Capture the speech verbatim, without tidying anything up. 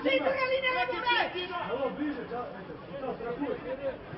se i druga linija ne bude! Evo bliže, čao, strahuje.